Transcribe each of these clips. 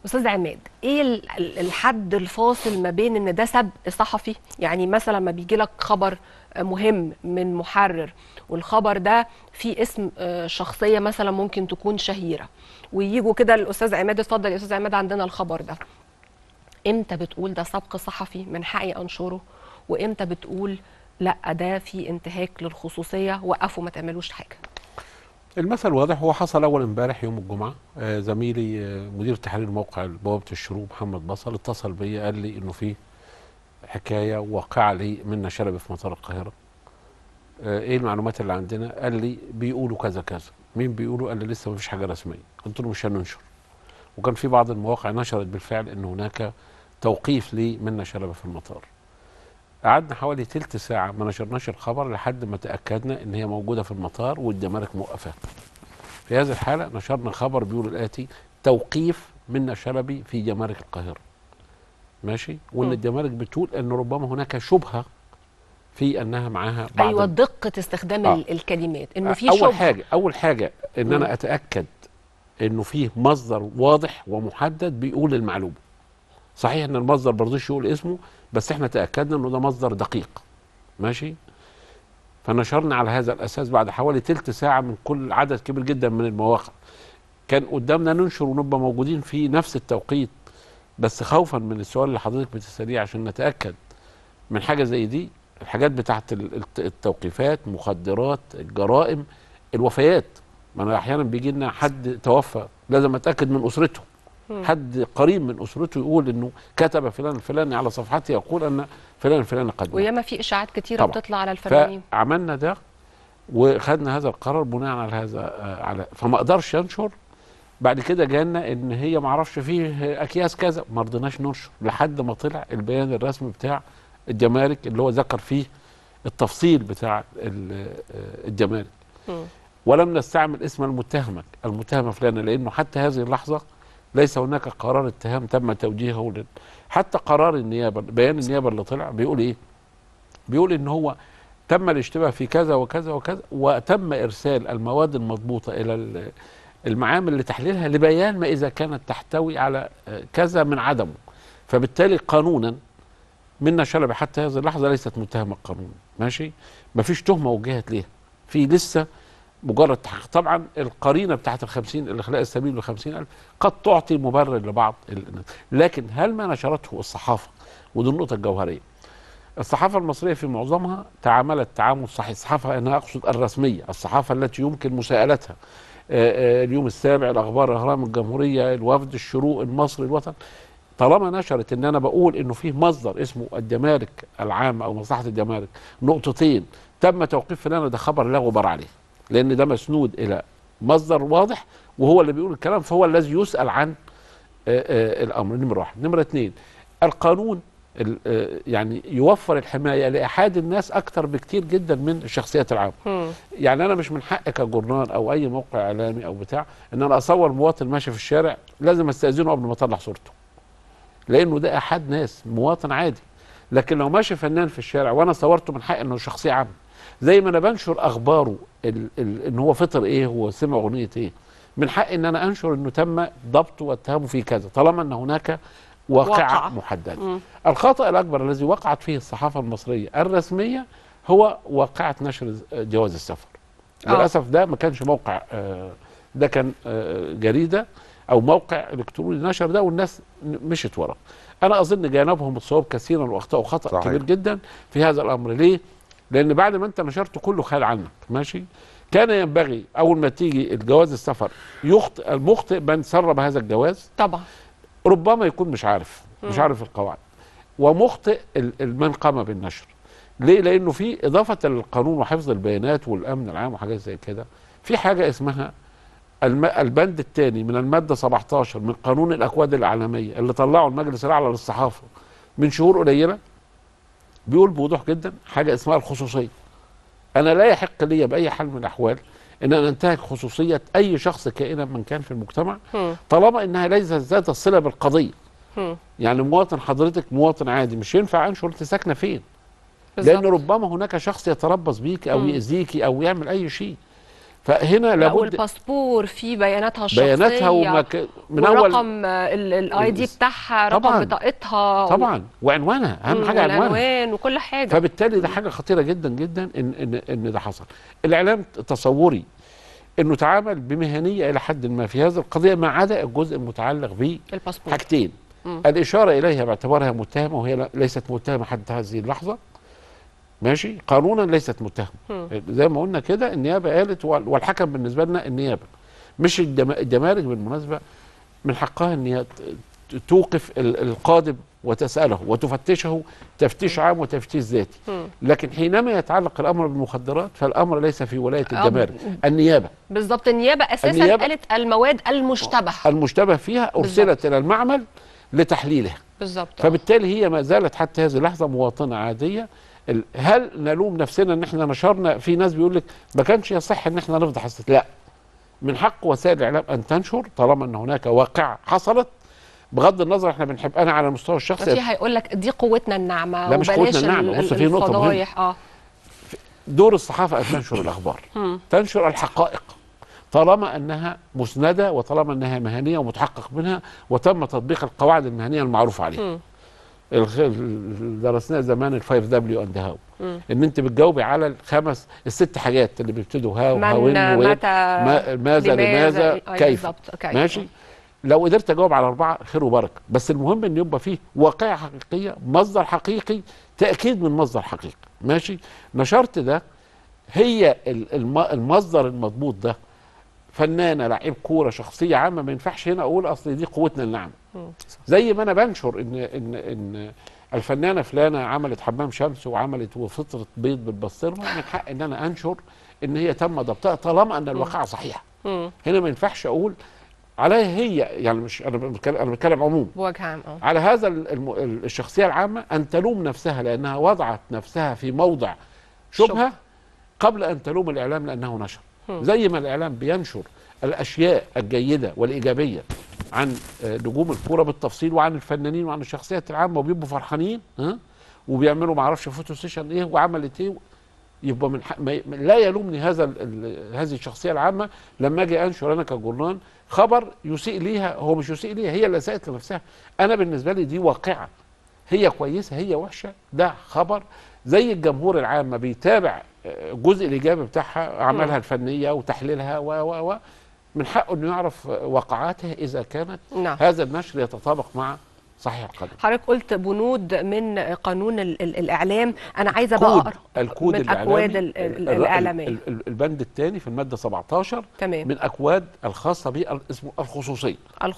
استاذ عماد، ايه الحد الفاصل ما بين ان ده سبق صحفي؟ يعني مثلا لما بيجي لك خبر مهم من محرر، والخبر ده فيه اسم شخصيه مثلا ممكن تكون شهيره، ويجوا كده الاستاذ عماد، اتفضل يا استاذ عماد عندنا الخبر ده، امتى بتقول ده سبق صحفي من حقي انشره؟ وامتى بتقول لا ده في انتهاك للخصوصيه، وقفوا ما تعملوش حاجه؟ المثل واضح. هو حصل اول امبارح يوم الجمعه. زميلي مدير تحرير موقع بوابه الشروق محمد بصل اتصل بيا، قال لي انه في حكايه واقعه لي منة شلبي في مطار القاهره. ايه المعلومات اللي عندنا؟ قال لي بيقولوا كذا كذا. مين بيقولوا؟ قال لي لسه ما فيش حاجه رسميه. قلت له مش هننشر. وكان في بعض المواقع نشرت بالفعل ان هناك توقيف لمنة شلبي في المطار. قعدنا حوالي تلت ساعه ما نشرناش الخبر لحد ما تاكدنا ان هي موجوده في المطار والجمارك موقفاها. في هذه الحالة نشرنا خبر بيقول الآتي: توقيف منة شلبي في جمارك القاهرة. ماشي؟ وإن الجمارك بتقول أن ربما هناك شبهة في أنها معاها بعض ايوه، دقة استخدام الكلمات، انه في شبهة. أول حاجة إن أنا أتأكد إنه فيه مصدر واضح ومحدد بيقول المعلومة. صحيح إن المصدر برضوش يقول اسمه، بس إحنا تأكدنا إنه ده مصدر دقيق. ماشي؟ فنشرنا على هذا الأساس بعد حوالي تلت ساعة من كل عدد كبير جدا من المواقع. كان قدامنا ننشر ونبقى موجودين في نفس التوقيت، بس خوفا من السؤال اللي حضرتك بتسأليه عشان نتأكد من حاجة زي دي. الحاجات بتاعت التوقيفات، مخدرات، الجرائم، الوفيات. ما أنا أحيانا بيجي لنا حد توفى، لازم أتأكد من أسرته. حد قريب من أسرته يقول إنه كتب فلان الفلاني على صفحته يقول أن فلان الفلاني قد مات. وياما في إشاعات كتيرة طبعا بتطلع على الفنانين. فعملنا ده وخدنا هذا القرار بناء على هذا فما اقدرش انشر. بعد كده جانا ان هي ما اعرفش فيه اكياس كذا، ما رضيناش ننشر لحد ما طلع البيان الرسمي بتاع الجمارك اللي هو ذكر فيه التفصيل بتاع الجمارك. ولم نستعمل اسم المتهمه فلانه، لانه حتى هذه اللحظه ليس هناك قرار اتهام تم توجيهه حتى قرار النيابه، بيان النيابه اللي طلع بيقول ايه؟ بيقول ان هو تم الاشتباه في كذا وكذا وكذا، وتم ارسال المواد المضبوطه الى المعامل لتحليلها لبيان ما اذا كانت تحتوي على كذا من عدمه. فبالتالي قانونا منة شلبي حتى هذه اللحظه ليست متهمه قانونا. ماشي؟ مفيش تهمه وجهت ليها، في لسه مجرد تحقيق. طبعا القرينه بتاعت ال50 الاخلاء السبيل ل50,000 قد تعطي مبرر لبعض الناس، لكن هل ما نشرته الصحافه، ودي النقطه الجوهريه، الصحافة المصرية في معظمها تعاملت تعامل صحيح. الصحافة أنا أقصد الرسمية، الصحافة التي يمكن مساءلتها، اليوم السابع، الأخبار، أهرام، الجمهورية، الوفد، الشروق، المصري، الوطن، طالما نشرت إن أنا بقول إنه فيه مصدر اسمه الجمارك العامة أو مصلحة الجمارك نقطتين تم توقيف فلان، ده خبر لا غبار عليه، لأن ده مسنود إلى مصدر واضح وهو اللي بيقول الكلام، فهو الذي يسأل عن الأمر. نمرة واحد. نمرة اتنين، القانون يعني يوفر الحمايه لاحاد الناس اكتر بكتير جدا من الشخصيات العامه. يعني انا مش من حقي كجورنال او اي موقع اعلامي او بتاع ان انا اصور مواطن ماشي في الشارع لازم استاذنه قبل ما اطلع صورته، لانه ده احاد ناس، مواطن عادي. لكن لو ماشي فنان في الشارع وانا صورته، من حقي انه شخصيه عامه، زي ما انا بنشر اخباره ان هو فطر ايه وسمع اغنيه ايه، من حقي ان انا انشر انه تم ضبطه واتهامه في كذا، طالما ان هناك واقعة محددة. الخطأ الأكبر الذي وقعت فيه الصحافة المصرية الرسمية هو واقعة نشر جواز السفر. للأسف ده ما كانش موقع، ده كان جريدة أو موقع إلكتروني نشر ده، والناس مشت وراه. أنا أظن جانبهم الصواب كثيرا وأخطأوا خطأ كبير جدا في هذا الأمر. ليه؟ لأن بعد ما أنت نشرته كله خال عنك. ماشي؟ كان ينبغي أول ما تيجي الجواز السفر يخطئ المخطئ من سرب هذا الجواز. طبعا ربما يكون مش عارف القواعد، ومخطئ من قام بالنشر. ليه؟ لانه في اضافه للقانون وحفظ البيانات والامن العام وحاجات زي كده، في حاجه اسمها البند الثاني من الماده 17 من قانون الاكواد الاعلاميه اللي طلعه المجلس الاعلى للصحافه من شهور قليله، بيقول بوضوح جدا حاجه اسمها الخصوصيه. انا لا يحق لي باي حال من الاحوال ان انا انتهك خصوصيه اي شخص كائنا من كان في المجتمع، طالما انها ليست ذات الصله بالقضيه. يعني مواطن، حضرتك مواطن عادي، مش ينفع انشر انت ساكنه فين، لان ربما هناك شخص يتربص بيك او يأذيكي او يعمل اي شيء. فهنا لابد والباسبور فيه بياناتها الشخصيه، بياناتها من اول ورقم الاي دي بتاعها، رقم بطاقتها طبعا، وعنوانها، اهم حاجه عنوان وكل حاجه. فبالتالي ده حاجه خطيره جدا جدا ان ده حصل. الاعلام تصوري انه تعامل بمهنيه الى حد ما في هذه القضيه، ما عدا الجزء المتعلق بالباسبور. حاجتين: الاشاره اليها باعتبارها متهمه وهي ليست متهمه حتى هذه اللحظه، ماشي، قانونا ليست متهمه. زي ما قلنا كده، النيابه قالت، والحكم بالنسبه لنا النيابه، مش الجمارك بالمناسبه من حقها ان هي توقف القادم وتساله وتفتشه تفتيش عام وتفتيش ذاتي. لكن حينما يتعلق الامر بالمخدرات فالامر ليس في ولايه الجمارك، النيابه. بالظبط، النيابه اساسا قالت المواد المشتبه فيها ارسلت الى المعمل لتحليلها. بالظبط. فبالتالي هي ما زالت حتى هذه اللحظه مواطنه عاديه. هل نلوم نفسنا ان احنا نشرنا؟ في ناس بيقول لك ما كانش يصح ان احنا نفضح لا، من حق وسائل الاعلام ان تنشر طالما ان هناك واقعه حصلت. بغض النظر احنا بنحب، انا على المستوى الشخصي في هيقول لك دي قوتنا الناعمه، لا مش قوتنا الناعمه. بص، في نقطه مهمه. دور الصحافه ان تنشر الاخبار، تنشر الحقائق طالما انها مسنده وطالما انها مهنيه ومتحقق منها وتم تطبيق القواعد المهنيه المعروف عليها. درسناه زمان الفايف دبليو اند هاو، ان انت بتجاوبي على الست حاجات اللي بيبتدوا هاو، هاوين، ماذا، لماذا، كيف. ماشي. لو قدرت اجاوب على 4 خير وبركه، بس المهم ان يبقى فيه واقعه حقيقيه، مصدر حقيقي، تاكيد من مصدر حقيقي. ماشي. نشرت ده، هي المصدر المضبوط ده فنانه، لعيب كوره، شخصيه عامه، ما ينفعش هنا اقول اصل دي قوتنا الناعمه. زي ما انا بنشر ان الفنانه فلانه عملت حمام شمس وعملت وفطرت بيض بالبسطرمه، من حق ان انا انشر ان هي تم ضبطها طالما ان الواقعه صحيحه. هنا ما ينفعش اقول عليها هي، يعني مش انا بتكلم عموم بوجه عام على هذا الشخصيه العامه ان تلوم نفسها لانها وضعت نفسها في موضع شبهه قبل ان تلوم الاعلام لانه نشر. زي ما الاعلام بينشر الاشياء الجيده والايجابيه عن نجوم الكوره بالتفصيل وعن الفنانين وعن الشخصيات العامه وبيبقوا فرحانين، وبيعملوا ما اعرفش فوتو سيشن ايه وعملت ايه، يبقى من لا يلومني هذه الشخصيه العامه لما اجي انشر انا كجورنال خبر يسيء ليها. هو مش يسيء ليها، هي اللي اساءت لنفسها. انا بالنسبه لي دي واقعه، هي كويسه هي وحشه، ده خبر. زي الجمهور العام ما بيتابع الجزء الايجابي بتاعها، اعمالها الفنيه وتحليلها و من حقه انه يعرف وقعاتها اذا كانت هذا النشر يتطابق مع صحيح القانون. حضرتك قلت بنود من قانون الاعلام، انا عايزه بقى اقرا الكود من اكواد الاعلاميه. البند الثاني في الماده 17 تمام. من اكواد الخاصه باسمه الخصوصيه.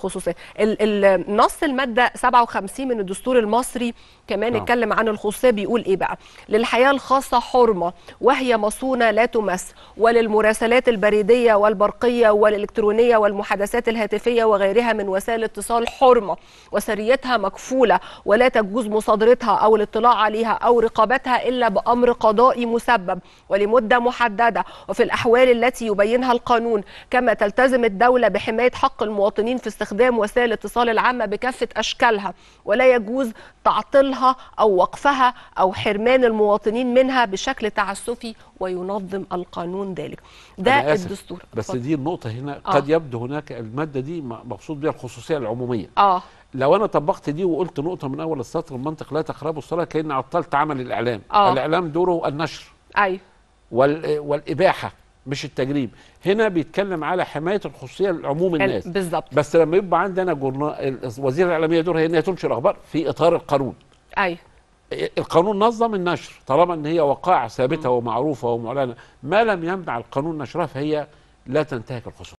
النص الماده 57 من الدستور المصري كمان اتكلم عن الخصوصيه، بيقول ايه بقى؟ للحياه الخاصه حرمه وهي مصونه لا تمس، وللمراسلات البريديه والبرقيه والالكترونيه والمحادثات الهاتفيه وغيرها من وسائل الاتصال حرمه، وسريتها مكفولة ولا تجوز مصادرتها أو الاطلاع عليها أو رقابتها إلا بأمر قضائي مسبب ولمدة محددة وفي الأحوال التي يبينها القانون، كما تلتزم الدولة بحماية حق المواطنين في استخدام وسائل الاتصال العامة بكافة أشكالها، ولا يجوز تعطيلها أو وقفها أو حرمان المواطنين منها بشكل تعسفي، وينظم القانون ذلك. ده الدستور. بس دي النقطة هنا قد يبدو هناك المادة دي مقصود بها الخصوصية العمومية. لو انا طبقت دي وقلت نقطه من اول السطر المنطق لا تقربوا الصلاه، كأني عطلت عمل الاعلام. الاعلام دوره النشر والاباحه مش التجريب. هنا بيتكلم على حمايه الخصوصيه لعموم الناس بالظبط. بس لما يبقى عندنا وزير الاعلاميه دورها هي ان هي تنشر اخبار في اطار القانون. القانون نظم النشر طالما ان هي وقائع ثابته ومعروفه ومعلنه، ما لم يمنع القانون نشرها فهي لا تنتهك الخصوصيه.